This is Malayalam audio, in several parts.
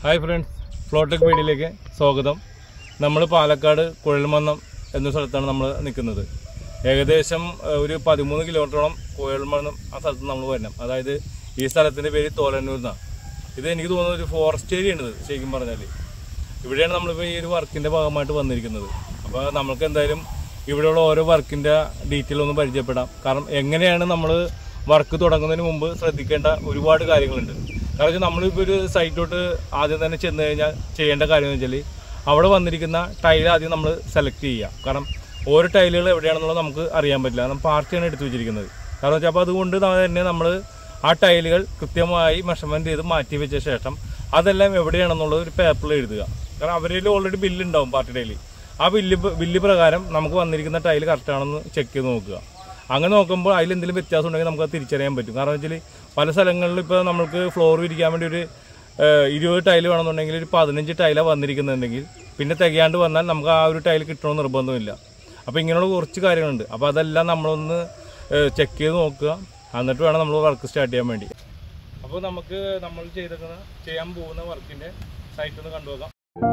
Hi friends, Flowtech വീഡിയോയിലേക്ക് സ്വാഗതം. നമ്മൾ പാലക്കാട് കുഴൽമന്നം എന്ന സ്ഥലത്താണ് നമ്മൾ നിൽക്കുന്നത്. ഏകദേശം ഒരു 13 കിലോമീറ്ററോളം കുഴൽമന്നം ആ സ്ഥലത്ത് നമ്മൾ വരണം. അതായത് ഈ സ്ഥലത്തിന്റെ പേര് തോലന്നൂർ എന്നാണ്. ഇത് എനിക്ക് തോന്നുന്ന ഒരു ഫോറസ്റ്റ് ഏരിയ ആണ് ശരിക്കും പറഞ്ഞാൽ. ഇവിടെയാണ് നമ്മളിപ്പോൾ ഈ ഒരു വർക്കിന്റെ ഭാഗമായിട്ട് വന്നിരിക്കുന്നത്. അപ്പോൾ നമുക്ക് എന്തായാലും ഇവിടെയുള്ള ഓരോ വർക്കിന്റെ ഡീറ്റെയിൽ ഒന്ന് പരിചയപ്പെടാം. കാരണം എങ്ങനെയാണ് നമ്മൾ വർക്ക് തുടങ്ങുന്നതിന് മുമ്പ് ശ്രദ്ധിക്കേണ്ട ഒരുപാട് കാര്യങ്ങളുണ്ട്. കാരണം നമ്മളിപ്പോൾ ഒരു സൈറ്റിലോട്ട് ആദ്യം തന്നെ ചെന്ന് കഴിഞ്ഞാൽ ചെയ്യേണ്ട കാര്യം എന്ന് വെച്ചാൽ അവിടെ വന്നിരിക്കുന്ന ടൈൽ ആദ്യം നമ്മൾ സെലക്ട് ചെയ്യുക. കാരണം ഓരോ ടൈലുകൾ എവിടെയാണെന്നുള്ളത് നമുക്ക് അറിയാൻ പറ്റില്ല. നമ്മൾ പാർട്ടിയാണ് എടുത്തു വെച്ചിരിക്കുന്നത്. കാരണം വെച്ചാൽ അപ്പോൾ അതുകൊണ്ട് തന്നെ നമ്മൾ ആ ടൈലുകൾ കൃത്യമായി മെഷർമെൻറ്റ് ചെയ്ത് മാറ്റി വെച്ച ശേഷം അതെല്ലാം എവിടെയാണെന്നുള്ളത് ഒരു പേപ്പറിൽ എഴുതുക. കാരണം അവരിൽ ഓൾറെഡി ബില്ലുണ്ടാവും പാർട്ടി ടൈല്. ആ ബില്ല് പ്രകാരം നമുക്ക് വന്നിരിക്കുന്ന ടൈല് കറക്റ്റാണെന്ന് ചെക്ക് ചെയ്ത് നോക്കുക. അങ്ങനെ നോക്കുമ്പോൾ അതിലെന്തെങ്കിലും വ്യത്യാസം ഉണ്ടെങ്കിൽ നമുക്ക് അത് തിരിച്ചറിയാൻ പറ്റും. കാരണം വെച്ചാൽ പല സ്ഥലങ്ങളിലും ഇപ്പോൾ നമുക്ക് ഫ്ലോർ വിരിക്കാൻ വേണ്ടി ഒരു 20 ടൈല് വേണമെന്നുണ്ടെങ്കിൽ ഒരു 15 ടൈലാണ് വന്നിരിക്കുന്നുണ്ടെങ്കിൽ പിന്നെ തികയാണ്ട് വന്നാൽ നമുക്ക് ആ ഒരു ടൈൽ കിട്ടണമെന്ന് നിർബന്ധമില്ല. അപ്പോൾ ഇങ്ങനെയുള്ള കുറച്ച് കാര്യങ്ങളുണ്ട്. അപ്പോൾ അതെല്ലാം നമ്മളൊന്ന് ചെക്ക് ചെയ്ത് നോക്കുക. എന്നിട്ട് വേണം നമ്മൾ വർക്ക് സ്റ്റാർട്ട് ചെയ്യാൻ വേണ്ടി. അപ്പോൾ നമുക്ക് നമ്മൾ ചെയ്യാൻ പോകുന്ന വർക്കിൻ്റെ സൈറ്റ് ഒന്ന് കണ്ടുനോക്കാം.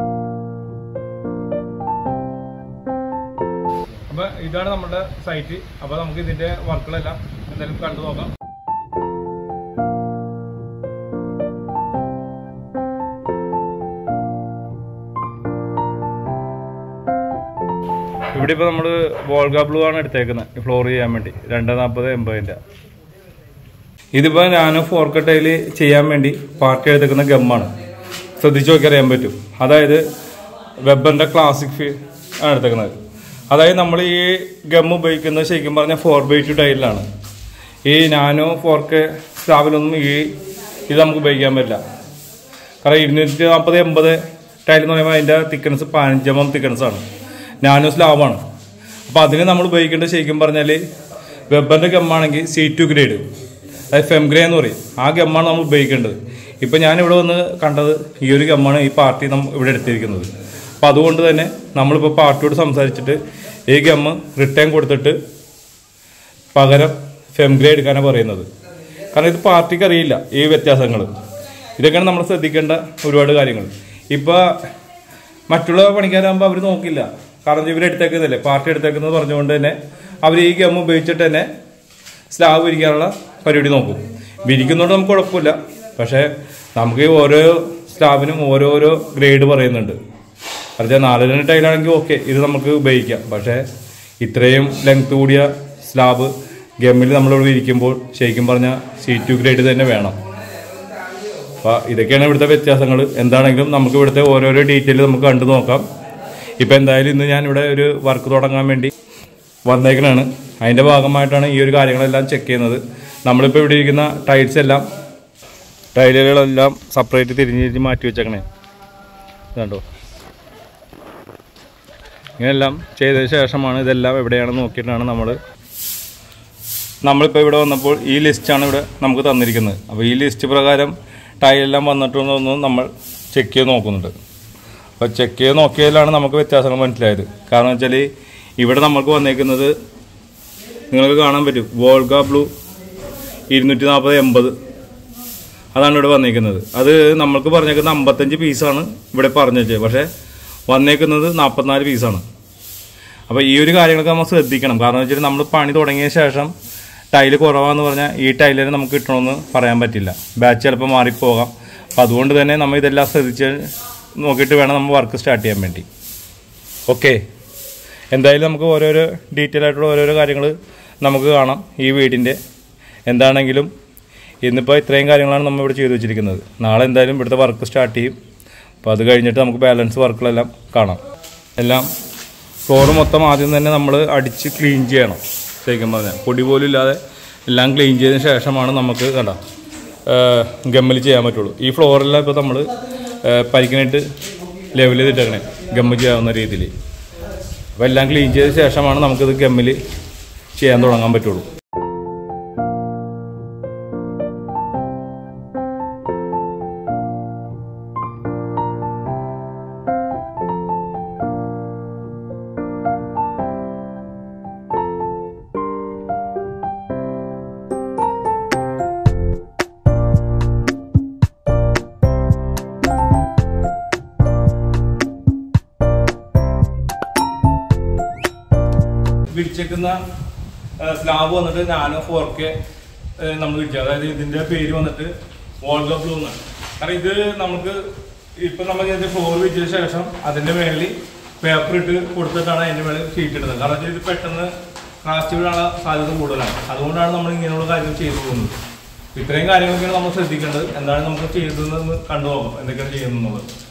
അപ്പോൾ ഇതാണ് നമ്മുടെ സൈറ്റ്. അപ്പോൾ നമുക്ക് ഇതിൻ്റെ വർക്കുകളെല്ലാം എന്തായാലും കണ്ടു നോക്കാം. ഇവിടെ ഇപ്പോൾ നമ്മൾ വോൾഗ ബ്ലൂ ആണ് എടുത്തേക്കുന്നത് ഫ്ലോർ ചെയ്യാൻ വേണ്ടി 240-80. ഇതിപ്പോൾ ഞാൻ ഫോർക്ക് ടൈൽ ചെയ്യാൻ വേണ്ടി പാർട്ടി എടുത്തേക്കുന്ന ഗമ്മാണ്. ശ്രദ്ധിച്ച് നോക്കി അറിയാൻ പറ്റും. അതായത് വെബറിൻ്റെ ക്ലാസിക് ആണ് എടുത്തേക്കുന്നത്. അതായത് നമ്മൾ ഈ ഗം ഉപയോഗിക്കുന്നത് ശരിക്കും പറഞ്ഞാൽ 4x2 ടൈലിലാണ്. ഈ നാനോ ഫോർക്ക് സ്ലാബിലൊന്നും ഇത് നമുക്ക് ഉപയോഗിക്കാൻ പറ്റില്ല. കാരണം 240-80 ടൈൽ എന്ന് പറയുമ്പോൾ അതിൻ്റെ തിക്കൻസ് 15 mm തിക്കൻസാണ്. നാനോ സ്ലാബാണ്. അപ്പോൾ അതിന് നമ്മൾ ഉപയോഗിക്കേണ്ടത് ശരിക്കും പറഞ്ഞാൽ വെബറിൻ്റെ ഗമ്മാണെങ്കിൽ C2 ഗ്രേഡ്, അതായത് ഫെം ഗ്രേ എന്ന് പറയും. ആ ഗമ്മാണ് നമ്മൾ ഉപയോഗിക്കേണ്ടത്. ഇപ്പം ഞാനിവിടെ വന്ന് കണ്ടത് ഈ ഒരു ഗമ്മാണ് ഈ പാർട്ടി ഇവിടെ എടുത്തിരിക്കുന്നത്. അപ്പം അതുകൊണ്ട് തന്നെ നമ്മളിപ്പോൾ പാർട്ടിയോട് സംസാരിച്ചിട്ട് ഈ ഗമ്മ് റിട്ടേൺ കൊടുത്തിട്ട് പകരം ഫെം ഗ്രേ എടുക്കാനാണ് പറയുന്നത്. കാരണം ഇത് പാർട്ടിക്ക് അറിയില്ല ഈ വ്യത്യാസങ്ങൾ. ഇതൊക്കെയാണ് നമ്മൾ ശ്രദ്ധിക്കേണ്ട ഒരുപാട് കാര്യങ്ങൾ. ഇപ്പോൾ മറ്റുള്ള പണിക്കാരാകുമ്പോൾ അവർ നോക്കില്ല. കാരണം ഇവരെടുത്തേക്കുന്നില്ലേ പാർട്ടി എടുത്തേക്കുന്നത് പറഞ്ഞുകൊണ്ട് തന്നെ അവർ ഈ ഗം ഉപയോഗിച്ചിട്ട് തന്നെ സ്ലാബ് വിരിക്കാനുള്ള പരിപാടി നോക്കും. വിരിക്കുന്നതുകൊണ്ട് നമുക്ക് കുഴപ്പമില്ല. പക്ഷേ നമുക്ക് ഓരോ സ്ലാബിനും ഓരോരോ ഗ്രേഡ് പറയുന്നുണ്ട്. അത് 4 ടൈലാണെങ്കിൽ ഓക്കെ, ഇത് നമുക്ക് ഉപയോഗിക്കാം. പക്ഷേ ഇത്രയും ലെങ്ത് കൂടിയ സ്ലാബ് ഗമ്മിൽ നമ്മളിവിടെ വിരിക്കുമ്പോൾ ശരിക്കും പറഞ്ഞാൽ C2 ഗ്രേഡ് തന്നെ വേണം. അപ്പോൾ ഇതൊക്കെയാണ് ഇവിടുത്തെ വ്യത്യാസങ്ങൾ. എന്താണെങ്കിലും നമുക്ക് ഇവിടുത്തെ ഓരോരോ ഡീറ്റെയിൽ നമുക്ക് കണ്ടു നോക്കാം. ഇപ്പോൾ എന്തായാലും ഇന്ന് ഞാനിവിടെ ഒരു വർക്ക് തുടങ്ങാൻ വേണ്ടി വന്നേക്കണാണ്. അതിൻ്റെ ഭാഗമായിട്ടാണ് ഈ ഒരു കാര്യങ്ങളെല്ലാം ചെക്ക് ചെയ്യുന്നത്. നമ്മളിപ്പോൾ ഇവിടെ ഇരിക്കുന്ന ടൈലുകളെല്ലാം സെപ്പറേറ്റ് തിരിഞ്ഞ് മാറ്റി വെച്ചേക്കണേ. കണ്ടോ, ഇങ്ങനെല്ലാം ചെയ്തതിന് ശേഷമാണ് ഇതെല്ലാം എവിടെയാണെന്ന് നോക്കിയിട്ടാണ് നമ്മളിപ്പോൾ ഇവിടെ വന്നപ്പോൾ ഈ ലിസ്റ്റാണ് ഇവിടെ നമുക്ക് തന്നിരിക്കുന്നത്. അപ്പോൾ ഈ ലിസ്റ്റ് പ്രകാരം ടൈലെല്ലാം വന്നിട്ടുണ്ടോയെന്ന് നമ്മൾ ചെക്ക് ചെയ്ത് നോക്കുന്നുണ്ട്. അപ്പോൾ ചെക്ക് ചെയ്ത് നോക്കിയതിലാണ് നമുക്ക് വ്യത്യാസങ്ങൾ മനസ്സിലായത്. കാരണം വെച്ചാൽ ഇവിടെ നമുക്ക് വന്നേക്കുന്നത് നിങ്ങൾക്ക് കാണാൻ പറ്റും, വോൾഗ ബ്ലൂ 240-80 അതാണ് ഇവിടെ വന്നേക്കുന്നത്. അത് നമ്മൾക്ക് പറഞ്ഞേക്കുന്നത് 55 പീസാണ് ഇവിടെ പറഞ്ഞു വെച്ചത്. പക്ഷേ വന്നേക്കുന്നത് 44 പീസാണ്. അപ്പോൾ ഈ ഒരു കാര്യങ്ങളൊക്കെ നമ്മൾ ശ്രദ്ധിക്കണം. കാരണം വെച്ചാൽ നമ്മൾ പണി തുടങ്ങിയ ശേഷം ടൈല് കുറവാന്ന് പറഞ്ഞാൽ ഈ ടൈലിന് നമുക്ക് കിട്ടണമെന്ന് പറയാൻ പറ്റില്ല. ബാച്ച് ചിലപ്പോൾ മാറിപ്പോകാം. അപ്പോൾ അതുകൊണ്ട് തന്നെ നമ്മൾ ഇതെല്ലാം ശ്രദ്ധിച്ച് നോക്കിയിട്ട് വേണം നമ്മൾ വർക്ക് സ്റ്റാർട്ട് ചെയ്യാൻ വേണ്ടി. ഓക്കെ, എന്തായാലും നമുക്ക് ഓരോരോ ഡീറ്റെയിൽ ആയിട്ടുള്ള ഓരോരോ കാര്യങ്ങൾ നമുക്ക് കാണാം ഈ വീടിൻ്റെ. എന്താണെങ്കിലും ഇന്നിപ്പോൾ ഇത്രയും കാര്യങ്ങളാണ് നമ്മൾ ഇവിടെ ചെയ്തു വെച്ചിരിക്കുന്നത്. നാളെ എന്തായാലും ഇവിടുത്തെ വർക്ക് സ്റ്റാർട്ട് ചെയ്യും. അപ്പോൾ അത് കഴിഞ്ഞിട്ട് നമുക്ക് ബാലൻസ് വർക്കുകളെല്ലാം കാണാം. എല്ലാം ഫ്ലോർ മൊത്തം ആദ്യം തന്നെ നമ്മൾ അടിച്ച് ക്ലീൻ ചെയ്യണം. ശരിക്കും പറഞ്ഞാൽ പൊടി പോലും ഇല്ലാതെ എല്ലാം ക്ലീൻ ചെയ്തതിന് ശേഷമാണ് നമുക്ക് ഗമ്മിൽ ചെയ്യാൻ പറ്റുള്ളൂ. ഈ ഫ്ലോറെല്ലാം ഇപ്പോൾ നമ്മൾ പരിക്കനായിട്ട് ലെവൽ ചെയ്തിട്ടേക്കണേ ഗമ്മ് ചെയ്യാവുന്ന രീതിയിൽ. അപ്പോൾ എല്ലാം ക്ലീൻ ചെയ്ത ശേഷമാണ് നമുക്കിത് ഗമ്മിൽ ചെയ്യാൻ തുടങ്ങാൻ പറ്റുള്ളൂ. വിരിച്ചേക്കുന്ന സ്ലാബ് വന്നിട്ട് നാനോ 4K നമ്മൾ വിരിച്ചത്. അതായത് ഇതിന്റെ പേര് വന്നിട്ട് വോൾഗ ബ്ലൂ എന്നാണ്. കാരണം ഇത് നമുക്ക് ഇപ്പൊ നമ്മൾ ഇതിന്റെ ഫ്ലോർ വിരിച്ചതിന് ശേഷം അതിന്റെ മേളിൽ പേപ്പർ ഇട്ട് കൊടുത്തിട്ടാണ് അതിന്റെ മേളിൽ ഷീറ്റ് ഇടുന്നത്. കാരണം ഇത് പെട്ടെന്ന് കാസ്റ്റ് വീഴാനുള്ള സാധ്യത കൂടുതലാണ്. അതുകൊണ്ടാണ് നമ്മൾ ഇങ്ങനെയുള്ള കാര്യങ്ങൾ ചെയ്തു പോകുന്നത്. ഇത്രയും കാര്യങ്ങളൊക്കെയാണ് നമ്മൾ ശ്രദ്ധിക്കേണ്ടത്. എന്താണ് നമുക്ക് ചെയ്തതെന്ന് കണ്ടു നോക്കാം എന്തൊക്കെയാണ് ചെയ്യുന്നത്.